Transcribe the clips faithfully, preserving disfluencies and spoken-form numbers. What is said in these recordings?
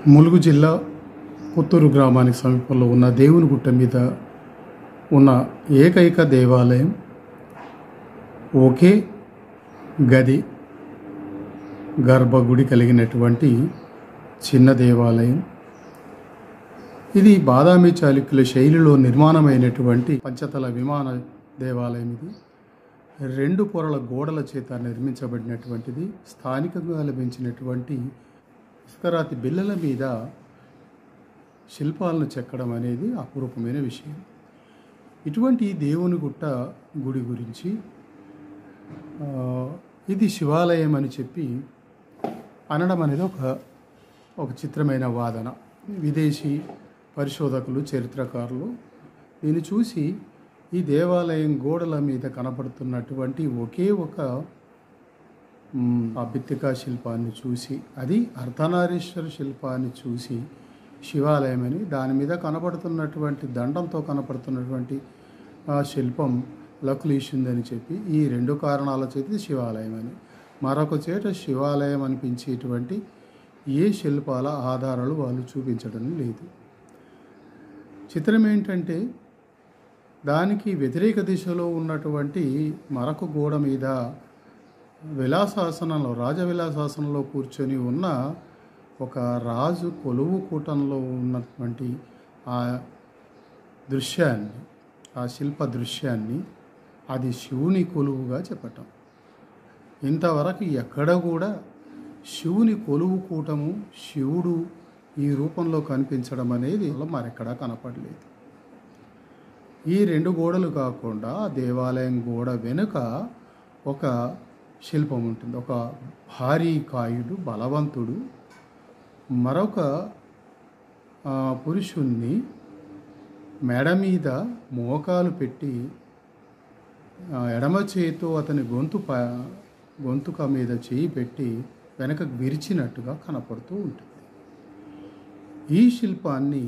ములుగు జిల్లా పుత్తూరు గ్రామానికి సమీపంలో ఉన్న దేవుని గుట్ట మీద ఉన్న ఏకైక దేవాలయం, ఒకే గది గర్భగుడి కలిగినటువంటి చిన్న దేవాలయం. ఇది బాదామి చాళుక్యుల శైలిలో నిర్మాణమైనటువంటి పంచతల విమాన దేవాలయం. ఇది రెండు పొరల గోడల చేత నిర్మించబడినటువంటిది. స్థానికంగా లభించినటువంటి ఇసుకరాతి బిళ్ళల మీద శిల్పాలను చెక్కడం అనేది అపురూపమైన విషయం. ఇటువంటి దేవుని గుట్ట గుడి గురించి ఇది శివాలయం అని చెప్పి అనడం అనేది ఒక ఒక చిత్రమైన వాదన. విదేశీ పరిశోధకులు, చరిత్రకారులు దీన్ని చూసి ఈ దేవాలయం గోడల మీద కనపడుతున్నటువంటి ఒకే ఒక ఆ భిత్తికా శిల్పాన్ని చూసి, అది అర్ధనారీశ్వర శిల్పాన్ని చూసి శివాలయం అని, దాని మీద కనపడుతున్నటువంటి దండంతో కనపడుతున్నటువంటి ఆ శిల్పం లకులీషుందని చెప్పి ఈ రెండు కారణాల చేతి శివాలయం అని, మరొక చేట శివాలయం అనిపించేటువంటి ఏ శిల్పాల ఆధారాలు వాళ్ళు చూపించడం లేదు. చిత్రం ఏంటంటే, దానికి వ్యతిరేక దిశలో ఉన్నటువంటి మరొక గోడ మీద విలాసాసనంలో రాజవిలాసాసనంలో కూర్చొని ఉన్న ఒక రాజు కొలువు కూటంలో ఉన్నటువంటి ఆ దృశ్యాన్ని, ఆ శిల్ప దృశ్యాన్ని అది శివుని కొలువుగా చెప్పటం. ఇంతవరకు ఎక్కడ కూడా శివుని కొలువు కూటము, శివుడు ఈ రూపంలో కనిపించడం అనేది మరెక్కడా కనపడలేదు. ఈ రెండు గోడలు కాకుండా దేవాలయం గోడ వెనుక ఒక శిల్పం ఉంటుంది. ఒక భారీ కాయుడు, బలవంతుడు మరొక పురుషుణ్ణి మెడ మీద మోకాలు పెట్టి ఎడమ చేతితో అతని గొంతు ప గొంతుక మీద చేయి పెట్టి వెనకకు విరిచినట్టుగా కనపడుతూ ఉంటుంది. ఈ శిల్పాన్ని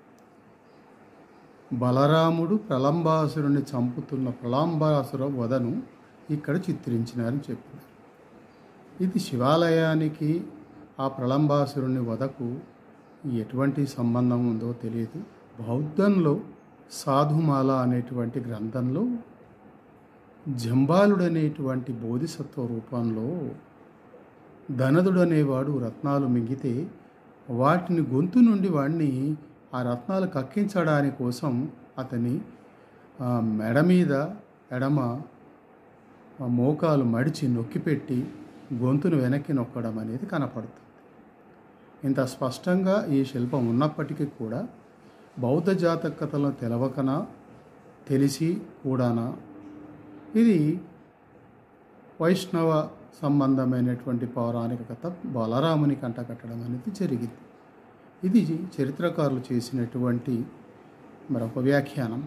బలరాముడు ప్రలంబాసురుని చంపుతున్న ప్రలంబాసుర వధను ఇక్కడ చిత్రించినారని చెప్పినారు. ఇది శివాలయానికి ఆ ప్రలంబాసురుని వధకు ఎటువంటి సంబంధం ఉందో తెలియదు. బౌద్ధంలో సాధుమాల అనేటువంటి గ్రంథంలో జంబాలుడు అనేటువంటి బోధిసత్వ రూపంలో ధనదుడు అనేవాడు రత్నాలు మింగితే వాటిని గొంతు నుండి వాడిని ఆ రత్నాలు కక్కించడానికి కోసం అతని మెడ మీద ఎడమ మోకాలు మడిచి నొక్కిపెట్టి గొంతును వెనక్కి నొక్కడం అనేది కనపడుతుంది. ఇంత స్పష్టంగా ఈ శిల్పం ఉన్నప్పటికీ కూడా బౌద్ధ జాతకతలను తెలవకనా తెలిసి కూడానా ఇది వైష్ణవ సంబంధమైనటువంటి పౌరాణిక కథ బలరాముని కంటకట్టడం అనేది జరిగింది. ఇది చరిత్రకారులు చేసినటువంటి మరొక వ్యాఖ్యానం.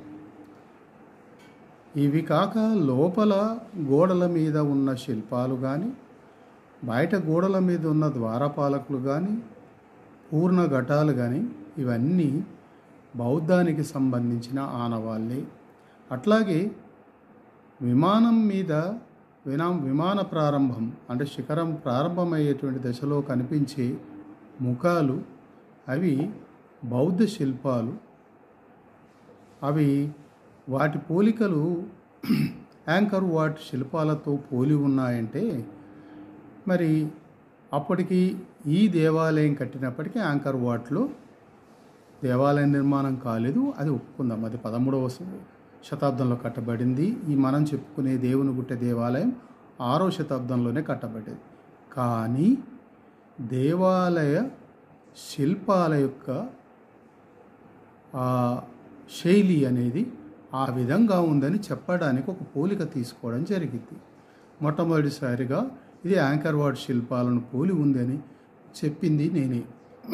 ఇవి కాక లోపల గోడల మీద ఉన్న శిల్పాలు కానీ, బయట గోడల మీద ఉన్న ద్వారపాలకులు కానీ, పూర్ణ ఘటాలు కానీ ఇవన్నీ బౌద్ధానికి సంబంధించిన ఆనవాళ్ళే. అట్లాగే విమానం మీద వినా విమాన ప్రారంభం అంటే శిఖరం ప్రారంభమయ్యేటువంటి దశలో కనిపించే ముఖాలు అవి బౌద్ధ శిల్పాలు. అవి వాటి పోలికలు యాంకర్ వాట్ శిల్పాలతో పోలి ఉన్నాయంటే, మరి అప్పటికి ఈ దేవాలయం కట్టినప్పటికీ యాంకర్ వాట్లో దేవాలయ నిర్మాణం కాలేదు, అది ఒప్పుకుందాం. అది పదమూడవ శతాబ్దంలో కట్టబడింది. ఈ మనం చెప్పుకునే దేవుని గుట్ట దేవాలయం ఆరో శతాబ్దంలోనే కట్టబడింది. కానీ దేవాలయ శిల్పాల యొక్క శైలి అనేది ఆ విధంగా ఉందని చెప్పడానికి ఒక పోలిక తీసుకోవడం జరిగింది. మొట్టమొదటిసారిగా ఇది యాంకర్ వాట్ శిల్పాలను పోలి ఉందని చెప్పింది నేనే.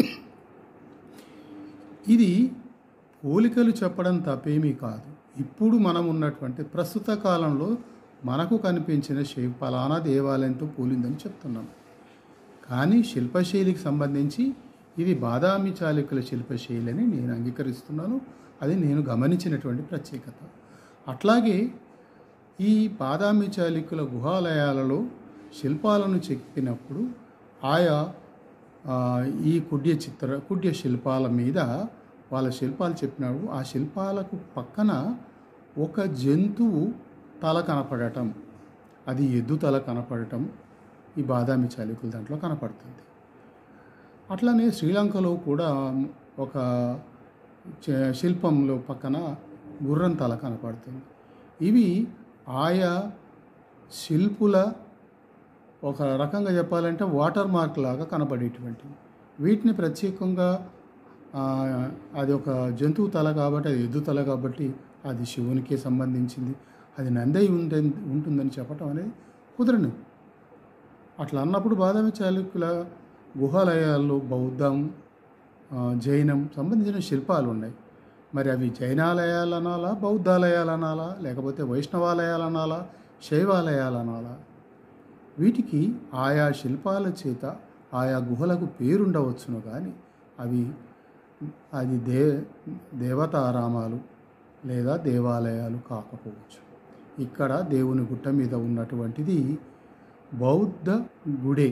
ఇది పోలికలు చెప్పడం తప్పేమీ కాదు. ఇప్పుడు మనం ఉన్నటువంటి ప్రస్తుత కాలంలో మనకు కనిపించిన శిల్ప ఫలానా దేవాలయంతో పోలిందని చెప్తున్నాం. కానీ శిల్పశైలికి సంబంధించి ఇది బాదామి చాళుక్యుల శిల్పశైలి అని నేను అంగీకరిస్తున్నాను. అది నేను గమనించినటువంటి ప్రత్యేకత. అట్లాగే ఈ బాదామి చాళుక్యుల గుహాలయాలలో శిల్పాలను చెక్కినప్పుడు ఆయా ఆ, ఈ కుడ్య చిత్ర కుడ్య శిల్పాల మీద వాళ్ళ శిల్పాలు చెప్పినాడు. ఆ శిల్పాలకు పక్కన ఒక జంతువు తల కనపడటం, అది ఎద్దు తల కనపడటం ఈ బాదామి చాళుక్యుల దాంట్లో కనపడుతుంది. అట్లనే శ్రీలంకలో కూడా ఒక చ- శిల్పంలో పక్కన గుర్రం తల కనపడుతుంది. ఇవి ఆయా శిల్పుల ఒక రకంగా చెప్పాలంటే వాటర్ మార్క్ లాగా కనబడేటువంటివి. వీటిని ప్రత్యేకంగా ఆ, అది ఒక జంతువు తల కాబట్టి, అది ఎద్దు తల కాబట్టి అది శివునికి సంబంధించింది, అది నందై ఉంటే ఉంటుందని చెప్పటం అనేది కుదరను. అట్లా అన్నప్పుడు బాదామి చాళుక్యుల గుహాలయాల్లో బౌద్ధం, ఆ, జైనం సంబంధించిన శిల్పాలు ఉన్నాయి. మరి అవి జైనాలయాలు అనాలా, బౌద్ధాలయాలు అనాలా, లేకపోతే వైష్ణవాలయాలు అనాలా, శైవాలయాలు అనాలా? వీటికి ఆయా శిల్పాల చేత ఆయా గుహలకు పేరుండవచ్చును, కానీ అవి అది దే దేవతారామాలు లేదా దేవాలయాలు కాకపోవచ్చు. ఇక్కడ దేవుని గుట్ట మీద ఉన్నటువంటిది బౌద్ధ గుడే.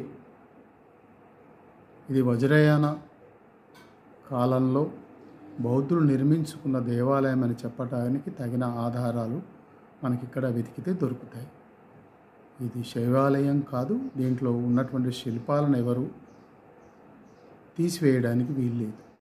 ఇది వజ్రయాన కాలంలో బౌద్ధులు నిర్మించుకున్న దేవాలయం అని చెప్పడానికి తగిన ఆధారాలు మనకిక్కడ వెతికితే దొరుకుతాయి. ఇది శైవాలయం కాదు, దీంట్లో ఉన్నటువంటి శిల్పాలను ఎవరు తీసివేయడానికి వీల్లేదు.